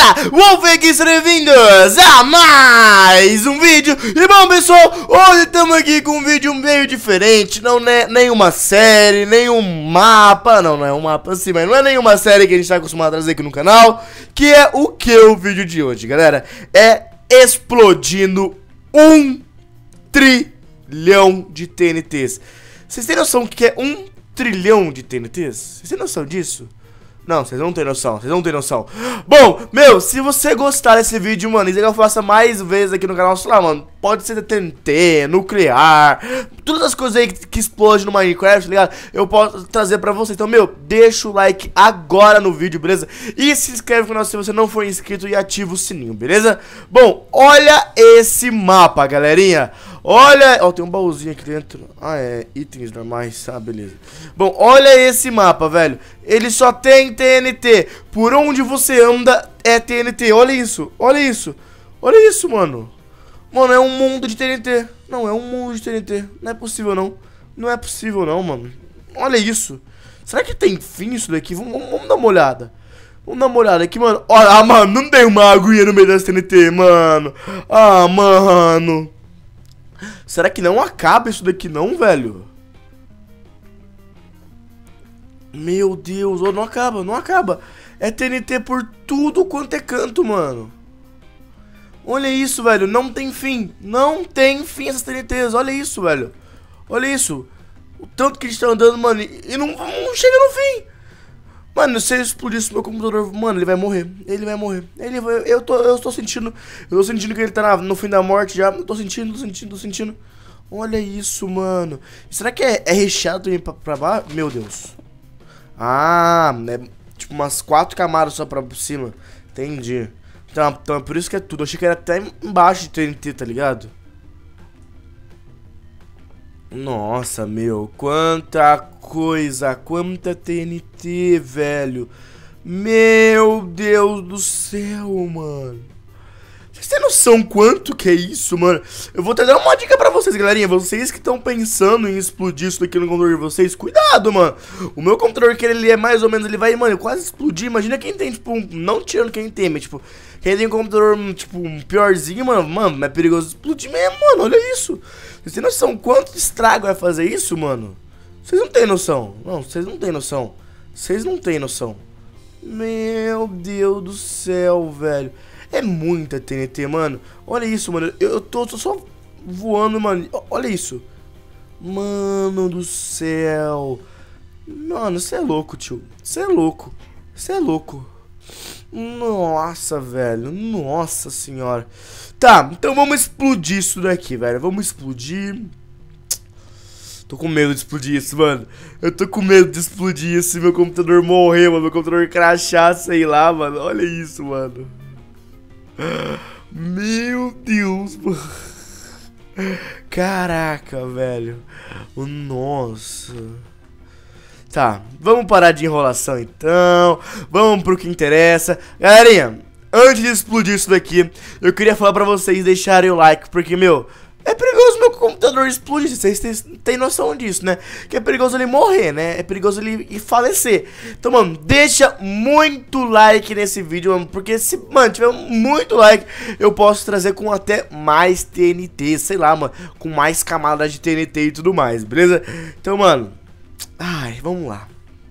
beleza? Wolfengues, sejam bem-vindos a mais um vídeo. E bom, pessoal, hoje estamos aqui com um vídeo meio diferente. Não é nenhuma série, nenhum mapa. Não é um mapa assim, mas não é nenhuma série que a gente está acostumado a trazer aqui no canal. Que é o que o vídeo de hoje, galera? É explodindo 1 trilhão de TNTs. Vocês têm noção do que é 1 trilhão de TNTs? Vocês têm noção disso? Não, vocês não têm noção, vocês não têm noção. Bom, meu, se você gostar desse vídeo, mano, e que eu faça mais vezes aqui no canal, sei lá, mano, pode ser TNT, nuclear, todas as coisas aí que explodem no Minecraft, tá ligado? Eu posso trazer pra vocês. Então, meu, deixa o like agora no vídeo, beleza? E se inscreve no canal se você não for inscrito e ativa o sininho, beleza? Bom, olha esse mapa, galerinha. Olha, ó, tem um baúzinho aqui dentro. Ah, é, itens normais, ah, beleza. Bom, olha esse mapa, velho. Ele só tem TNT. Por onde você anda é TNT, olha isso. Olha isso, olha isso, mano. Mano, é um mundo de TNT. Não, é um mundo de TNT. Não é possível, não. Não é possível, não, mano. Olha isso. Será que tem fim isso daqui? Vamos dar uma olhada. Vamos dar uma olhada aqui, mano. Olha, ah, mano, não tem uma aguinha no meio das TNT, mano. Ah, mano. Será que não acaba isso daqui não, velho? Meu Deus, oh, não acaba, não acaba. É TNT por tudo quanto é canto, mano. Olha isso, velho, não tem fim. Não tem fim essas TNTs, olha isso, velho. Olha isso. O tanto que eles estão andando, mano, e não chega no fim. Mano, se eu explodisse meu computador, mano, ele vai morrer. Ele vai morrer. Eu tô sentindo que ele tá no fim da morte já. Tô sentindo. Olha isso, mano. Será que é recheado também pra baixo? Meu Deus. Ah, é tipo umas 4 camadas só pra cima. Entendi. Então é por isso que é tudo. Eu achei que era até embaixo de TNT, tá ligado? Nossa, meu, quanta coisa, quanta TNT, velho. Meu Deus do céu, mano. Vocês têm noção quanto que é isso, mano? Eu vou até dar uma dica pra vocês, galerinha. Vocês que estão pensando em explodir isso daqui no computador de vocês, cuidado, mano. O meu computador, que ele é mais ou menos, ele vai, mano, quase explodir. Imagina quem tem, tipo, não tirando quem tem, mas, tipo, quem tem um computador, tipo, um piorzinho, mano, é perigoso explodir mesmo, mano, olha isso. Vocês têm noção quanto estrago vai fazer isso, mano? Vocês não têm noção. Não, vocês não têm noção. Vocês não têm noção. Meu Deus do céu, velho. É muita TNT, mano. Olha isso, mano. Eu tô só voando, mano. Olha isso. Mano do céu. Mano, você é louco, tio. Você é louco. Você é louco. Nossa, velho. Nossa senhora. Tá, então vamos explodir isso daqui, velho. Vamos explodir. Tô com medo de explodir isso, mano. Eu tô com medo de explodir isso. Meu computador morrer, mano. Meu computador crashar, sei lá, mano. Olha isso, mano. Meu Deus, mano. Caraca, velho. Nossa. Tá, vamos parar de enrolação então. Vamos pro que interessa. Galerinha, antes de explodir isso daqui, eu queria falar pra vocês deixarem o like, porque, meu, é perigoso meu computador explodir. Vocês têm noção disso, né? Que é perigoso ele morrer, né? É perigoso ele falecer. Então, mano, deixa muito like nesse vídeo, mano. Porque se, mano, tiver muito like, eu posso trazer com até mais TNT, sei lá, mano. Com mais camadas de TNT e tudo mais, beleza? Então, mano, ai, vamos lá.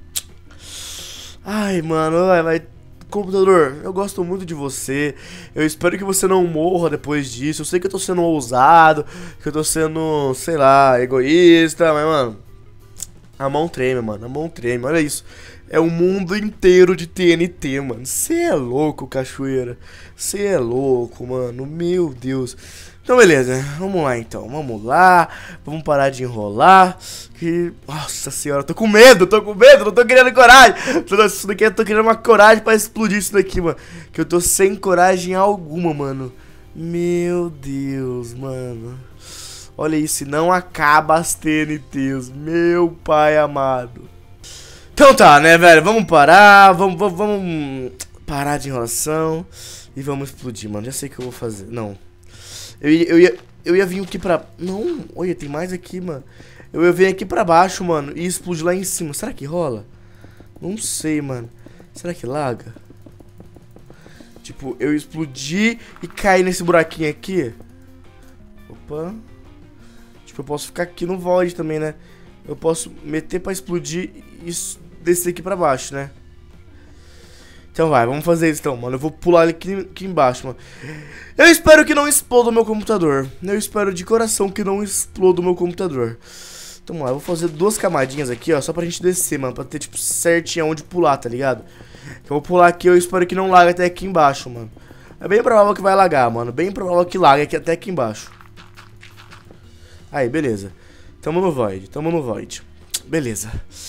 Ai, mano, vai. Computador, eu gosto muito de você. Eu espero que você não morra depois disso. Eu sei que eu tô sendo ousado, que eu tô sendo, sei lá, egoísta, mas, mano, a mão treme, mano, a mão treme. Olha isso. É o mundo inteiro de TNT, mano. Você é louco, cachoeira. Você é louco, mano. Meu Deus. Então, beleza. Vamos lá, então. Vamos lá. Vamos parar de enrolar. Que... Nossa senhora, eu tô com medo. Não tô criando coragem. Isso daqui eu tô criando uma coragem pra explodir isso daqui, mano. Que eu tô sem coragem alguma, mano. Meu Deus, mano. Olha isso. Não acaba as TNTs. Meu pai amado. Então tá, né, velho? Vamos parar. Vamos parar de enrolação. E vamos explodir, mano. Já sei o que eu vou fazer. Não. Eu ia vir aqui pra... Não, olha, tem mais aqui, mano. Eu ia vir aqui pra baixo, mano, e explodir lá em cima. Será que rola? Não sei, mano. Será que laga? Tipo, eu explodir e cair nesse buraquinho aqui. Opa. Tipo, eu posso ficar aqui no void também, né? Eu posso meter pra explodir e descer aqui pra baixo, né? Então vai, vamos fazer isso então, mano. Eu vou pular aqui embaixo, mano. Eu espero que não exploda o meu computador. Eu espero de coração que não exploda o meu computador. Então vamos lá, eu vou fazer 2 camadinhas aqui, ó. Só pra gente descer, mano. Pra ter, tipo, certinho onde pular, tá ligado? Eu vou pular aqui, eu espero que não lague até aqui embaixo, mano. É bem provável que vai lagar, mano. Bem provável que lague aqui até aqui embaixo. Aí, beleza. Tamo no void. Beleza.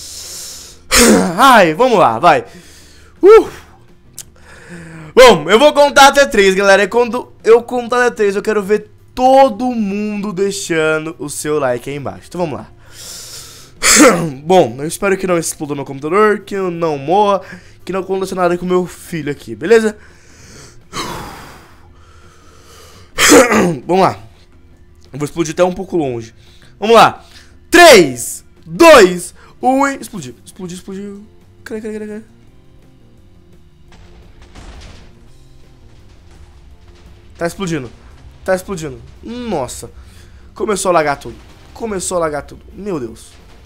Ai, vamos lá, vai. Bom, eu vou contar até 3, galera. E quando eu contar até 3, eu quero ver todo mundo deixando o seu like aí embaixo. Então vamos lá. Bom, eu espero que não exploda meu computador, que eu não morra, que não aconteça nada com meu filho aqui, beleza? Vamos lá. Eu vou explodir até um pouco longe. Vamos lá. 3, 2, 1 e... Explodiu. Cadê? Tá explodindo. Nossa. Começou a lagar tudo. Meu Deus.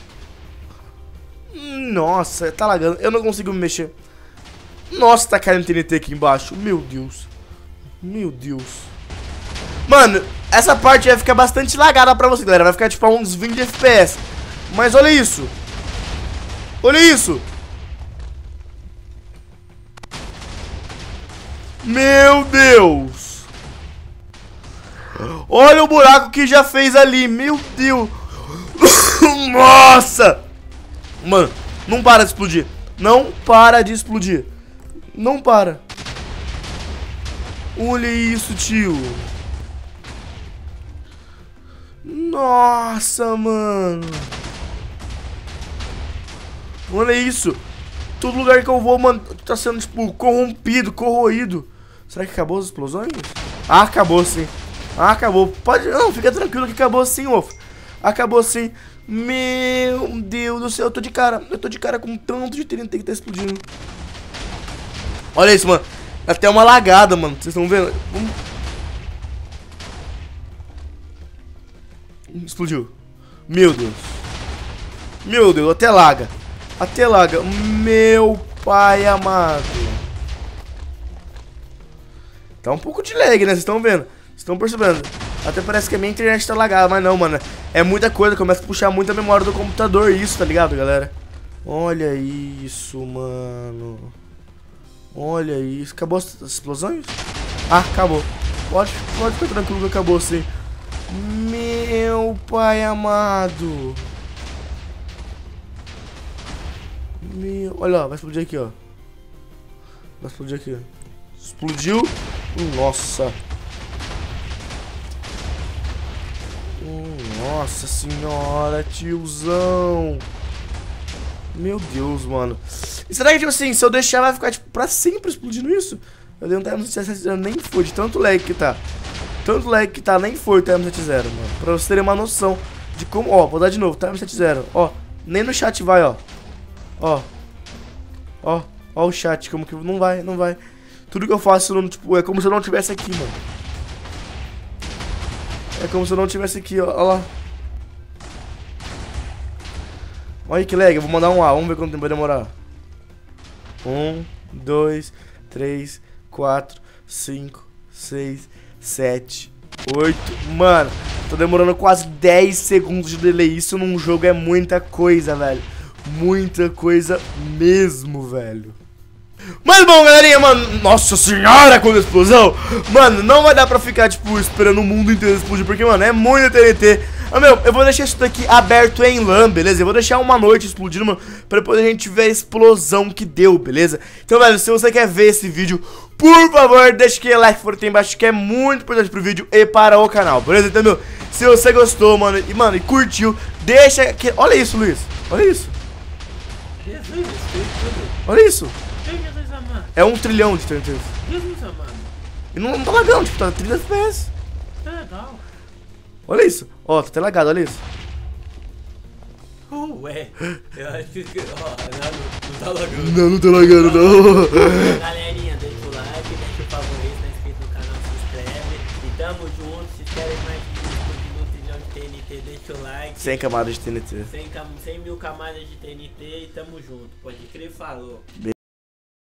Nossa, tá lagando. Eu não consigo me mexer. Nossa, tá caindo TNT aqui embaixo. Meu Deus. Mano, essa parte vai ficar bastante lagada pra você, galera. Vai ficar tipo a uns 20 FPS. Mas olha isso. Meu Deus. Olha o buraco que já fez ali. Meu Deus. Nossa. Mano, não para de explodir. Não para. Olha isso, tio. Nossa, mano. Olha isso. Todo lugar que eu vou, mano, tá sendo, tipo, corroído. Será que acabou as explosões? Ah, acabou sim. Acabou. Pode... Não, fica tranquilo que acabou sim, Wolf. Acabou sim. Meu Deus do céu, eu tô de cara com tanto de TNT que tá explodindo. Olha isso, mano. Até uma lagada, mano. Vocês estão vendo? Explodiu. Meu Deus, até laga. Meu pai amado. Tá um pouco de lag, né? Vocês estão vendo? Vocês estão percebendo? Até parece que a minha internet tá lagada, mas não, mano. É muita coisa, começa a puxar muita memória do computador. Isso, tá ligado, galera? Olha isso, mano. Olha isso. Acabou as explosões? Ah, acabou. Pode ficar tranquilo que acabou sim. Meu pai amado. Olha lá, vai explodir aqui, ó. Explodiu. Nossa. Nossa senhora, tiozão. Meu Deus, mano. E será que, tipo assim, se eu deixar vai ficar, tipo, pra sempre explodindo isso? Eu dei um time 7.0, nem foi, de tanto lag que tá. Nem foi o time 7.0, mano. Pra vocês terem uma noção de como... Ó, vou dar de novo, time 7.0. Ó, nem no chat vai, ó. Ó o chat, como que... Não vai. Tudo que eu faço, não, tipo, é como se eu não tivesse aqui, mano. Ó lá. Olha que lag, eu vou mandar um A, vamos ver quanto tempo vai demorar. 1, 2, 3, 4, 5, 6, 7, 8. Mano, tô demorando quase 10 segundos de delay. Isso num jogo é muita coisa, velho. Muita coisa mesmo, velho. Mas bom, galerinha, mano, nossa senhora, quando explosão. Mano, não vai dar pra ficar, tipo, esperando o mundo inteiro explodir, porque, mano, é muita TNT. Meu, eu vou deixar isso daqui aberto em LAN, beleza? Eu vou deixar uma noite explodindo, mano, pra depois a gente ver a explosão que deu, beleza? Então, velho, se você quer ver esse vídeo, por favor, deixa aquele like por aqui embaixo, que é muito importante pro vídeo e para o canal, beleza? Então, meu, se você gostou, mano, e curtiu, deixa aqui... Olha isso, Luiz, olha isso. Olha isso. É 1 trilhão de TNTs. E não tá lagando, tipo, tá 30 FPS. É legal. Olha isso. Ó, tá até lagado, olha isso. Ué, eu acho que... Ó, não tá lagando. Não tá lagando, não. Galerinha, deixa o like, deixa o favor. TNT, deixa o like. 100 camadas de TNT. 100 mil camadas de TNT e tamo junto. Pode crer, falou.